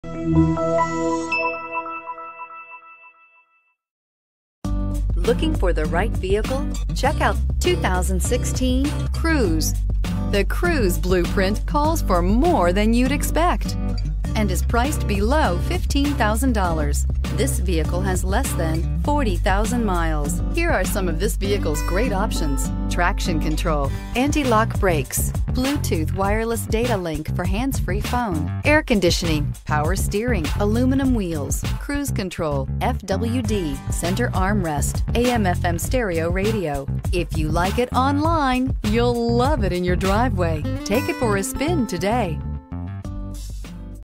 Looking for the right vehicle? Check out 2016 Cruze. The Cruze blueprint calls for more than you'd expect and is priced below $15,000. This vehicle has less than 40,000 miles. Here are some of this vehicle's great options: traction control, anti-lock brakes, Bluetooth wireless data link for hands-free phone, air conditioning, power steering, aluminum wheels, cruise control, FWD, center armrest, AM/FM stereo radio. If you like it online, you'll love it in your driveway. Take it for a spin today.